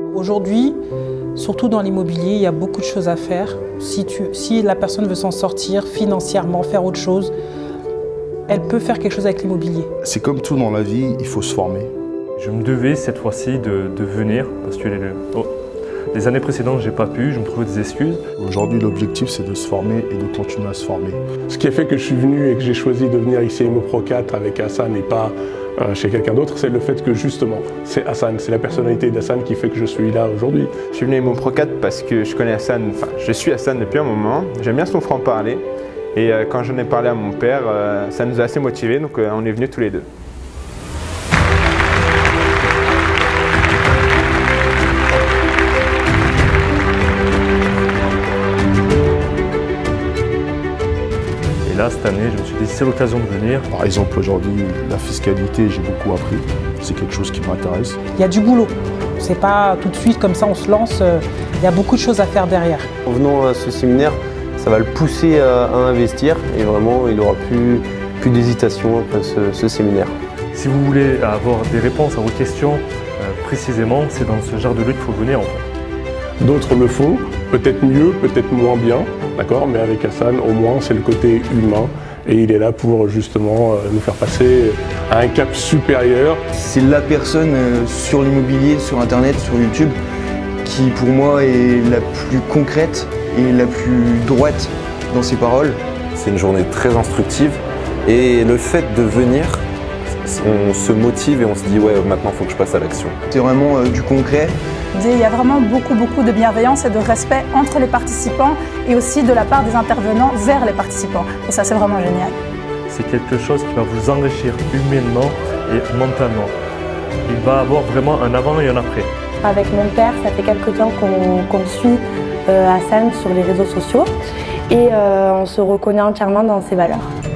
Aujourd'hui, surtout dans l'immobilier, il y a beaucoup de choses à faire. Si la personne veut s'en sortir financièrement, faire autre chose, elle peut faire quelque chose avec l'immobilier. C'est comme tout dans la vie, il faut se former. Je me devais cette fois-ci de venir parce que les années précédentes, j'ai pas pu, je me trouvais des excuses. Aujourd'hui, l'objectif, c'est de se former et de continuer à se former. Ce qui a fait que je suis venu et que j'ai choisi de venir ici à ImmoPro4 avec Hassan et pas chez quelqu'un d'autre, c'est le fait que justement, c'est Hassan, c'est la personnalité d'Hassan qui fait que je suis là aujourd'hui. Je suis venu à ImmoPro4 parce que je connais Hassan, enfin je suis Hassan depuis un moment, j'aime bien son franc-parler et quand j'en ai parlé à mon père, ça nous a assez motivés, donc on est venus tous les deux. Là, cette année, je me suis dit, c'est l'occasion de venir. Par exemple, aujourd'hui, la fiscalité, j'ai beaucoup appris. C'est quelque chose qui m'intéresse. Il y a du boulot. C'est pas tout de suite comme ça, on se lance. Il y a beaucoup de choses à faire derrière. En venant à ce séminaire, ça va le pousser à investir et vraiment, il n'aura plus d'hésitation après ce séminaire. Si vous voulez avoir des réponses à vos questions précisément, c'est dans ce genre de lieu qu'il faut venir en fait. D'autres le font, peut-être mieux, peut-être moins bien, d'accord, mais avec Hassan, au moins, c'est le côté humain et il est là pour justement nous faire passer à un cap supérieur. C'est la personne sur l'immobilier, sur Internet, sur YouTube, qui pour moi est la plus concrète et la plus droite dans ses paroles. C'est une journée très instructive et le fait de venir, on se motive et on se dit ouais, maintenant il faut que je passe à l'action. C'est vraiment du concret. Il y a vraiment beaucoup de bienveillance et de respect entre les participants et aussi de la part des intervenants vers les participants. Et ça, c'est vraiment génial. C'est quelque chose qui va vous enrichir humainement et mentalement. Il va avoir vraiment un avant et un après. Avec mon père, ça fait quelque temps qu'on suit Hassan sur les réseaux sociaux et on se reconnaît entièrement dans ses valeurs.